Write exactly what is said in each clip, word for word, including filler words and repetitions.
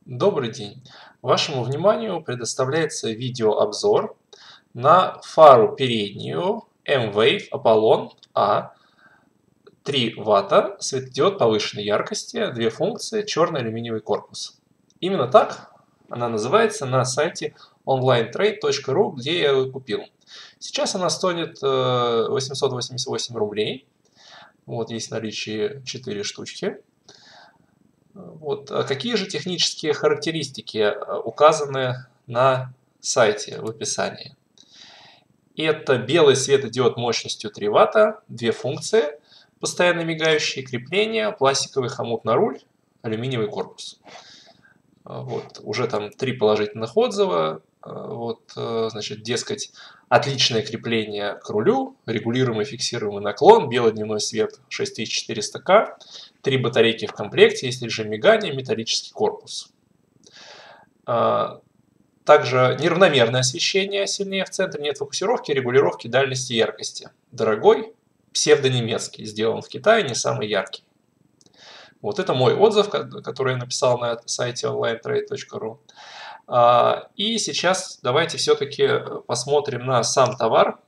Добрый день! Вашему вниманию предоставляется видеообзор на фару переднюю M-Wave Apollon A три ватта, светодиод повышенной яркости, две функции, черный алюминиевый корпус. Именно так она называется на сайте онлайн трейд точка ру, где я ее купил. Сейчас она стоит восемьсот восемьдесят восемь рублей. Вот есть в наличии четыре штучки. Вот. Какие же технические характеристики указаны на сайте в описании? Это белый светодиод мощностью три ватта, две функции, постоянно мигающие, крепления, пластиковый хомут на руль, алюминиевый корпус. Вот. Уже там три положительных отзыва. Вот, значит, дескать, отличное крепление к рулю, регулируемый фиксируемый наклон, белый дневной свет шесть тысяч четыреста ка, три батарейки в комплекте, есть режим мигания, металлический корпус. Также неравномерное освещение сильнее в центре, нет фокусировки, регулировки дальности и яркости. Дорогой, псевдонемецкий, сделан в Китае, не самый яркий. Вот это мой отзыв, который я написал на сайте онлайн трейд точка ру. И сейчас давайте все-таки посмотрим на сам товар.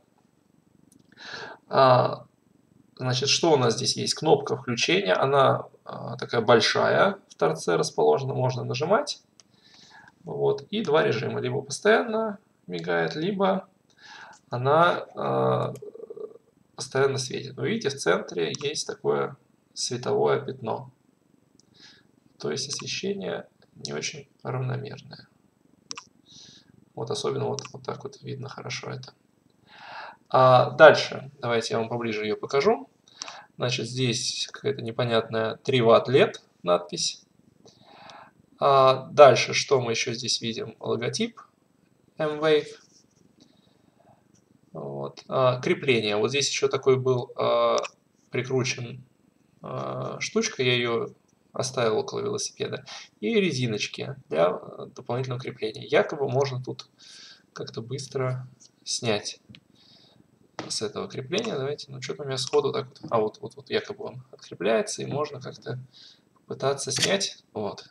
Значит, что у нас здесь есть? Кнопка включения, она такая большая, в торце расположена, можно нажимать. Вот. И два режима, либо постоянно мигает, либо она постоянно светит. Вы видите, в центре есть такое световое пятно. То есть освещение не очень равномерное. Вот особенно вот, вот так вот видно хорошо это. А дальше, давайте я вам поближе ее покажу. Значит, здесь какая-то непонятная три ватт лед надпись. А дальше, что мы еще здесь видим? Логотип M-Wave. Вот. А, крепление. Вот здесь еще такой был а, прикручен а, штучка, я ее оставил около велосипеда. И резиночки для дополнительного крепления. Якобы можно тут как-то быстро снять с этого крепления. Давайте, ну что-то у меня сходу так вот. А вот, вот, вот якобы он открепляется, и можно как-то пытаться снять. Вот.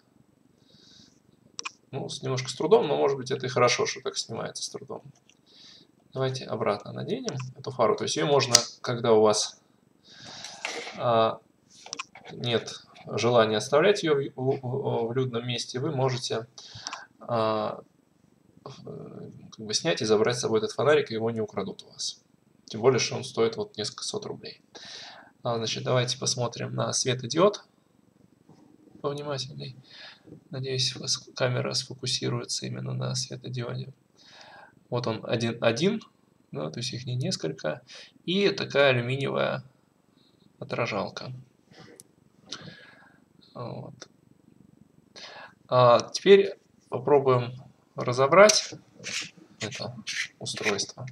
Ну, немножко с трудом, но может быть это и хорошо, что так снимается с трудом. Давайте обратно наденем эту фару. То есть ее можно, когда у вас а, нет желания оставлять ее в, в, в людном месте, вы можете а, как бы снять и забрать с собой этот фонарик, и его не украдут у вас. Тем более, что он стоит вот несколько сот рублей. А, значит, давайте посмотрим на светодиод повнимательней. Надеюсь, камера сфокусируется именно на светодиоде. Вот он один, один, да, то есть их не несколько. И такая алюминиевая отражалка. Вот. А теперь попробуем разобрать это устройство.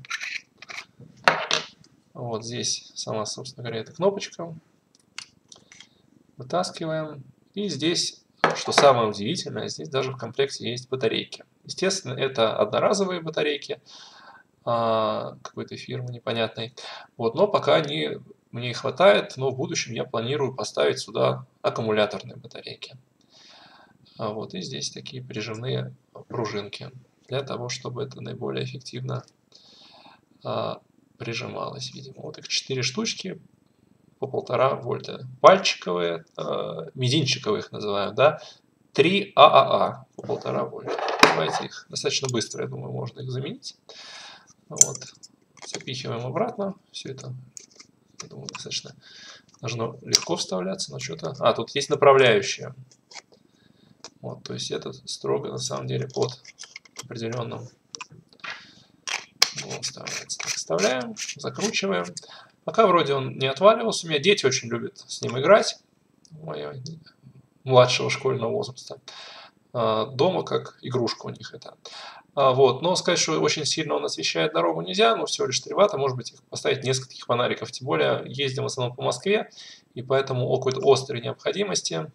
Вот здесь сама, собственно говоря, эта кнопочка. Вытаскиваем. И здесь, что самое удивительное, здесь даже в комплекте есть батарейки. Естественно, это одноразовые батарейки какой-то фирмы непонятной. Вот, но пока они мне хватает, но в будущем я планирую поставить сюда аккумуляторные батарейки. Вот, и здесь такие прижимные пружинки для того, чтобы это наиболее эффективно а, прижималось. Видимо, вот их четыре штучки по полтора вольта. Пальчиковые, а, мизинчиковые их называют, да, три а а а по полтора вольта. Давайте их достаточно быстро, я думаю, можно их заменить. Вот. Запихиваем обратно. Все это, я думаю, достаточно должно легко вставляться, но что-то... А, тут есть направляющая. Вот, то есть это строго, на самом деле, под определенным углом вставляется. Так, вставляем, закручиваем. Пока вроде он не отваливался. У меня дети очень любят с ним играть. Моего младшего школьного возраста. Дома как игрушка у них это. Вот. Но сказать, что очень сильно он освещает дорогу, нельзя, но всего лишь три ватта, может быть, поставить нескольких фонариков. Тем более ездим в основном по Москве, и поэтому о какой-то острой необходимости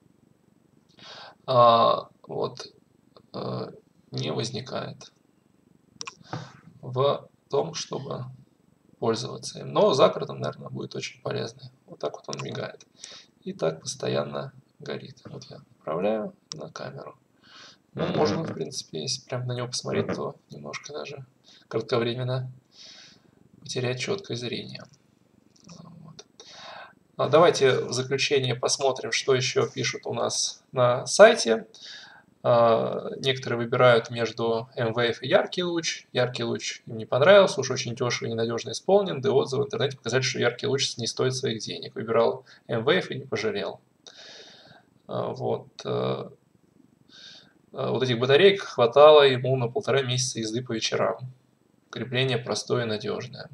а, вот, а, не возникает в том, чтобы пользоваться им. Но за городом, наверное, будет очень полезно. Вот так вот он мигает. И так постоянно горит. Вот я направляю на камеру. Ну, можно, в принципе, если прям на него посмотреть, то немножко даже кратковременно потерять четкое зрение. Вот. А давайте в заключение посмотрим, что еще пишут у нас на сайте. Некоторые выбирают между M-Wave и яркий луч. Яркий луч им не понравился, уж очень дешево и ненадежно исполнен, да и отзывы в интернете показали, что яркий луч не стоит своих денег. Выбирал M-Wave и не пожалел. Вот. Вот этих батареек хватало ему на полтора месяца езды по вечерам. Крепление простое и надежное.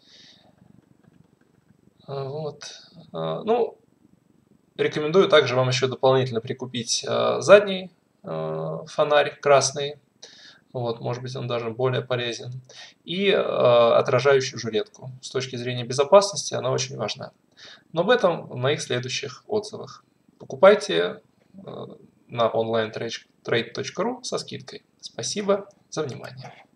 Вот. Ну, рекомендую также вам еще дополнительно прикупить задний фонарь красный. Вот, может быть, он даже более полезен. И отражающую жилетку. С точки зрения безопасности она очень важна. Но об этом в моих следующих отзывах. Покупайте на онлайн трейд точка ру со скидкой. Спасибо за внимание.